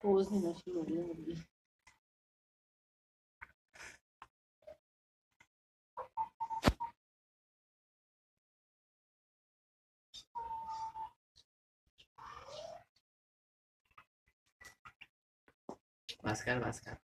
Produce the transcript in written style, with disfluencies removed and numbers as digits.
Pose देना शुरू हो रही है मुर्गी। बस कर बस कर।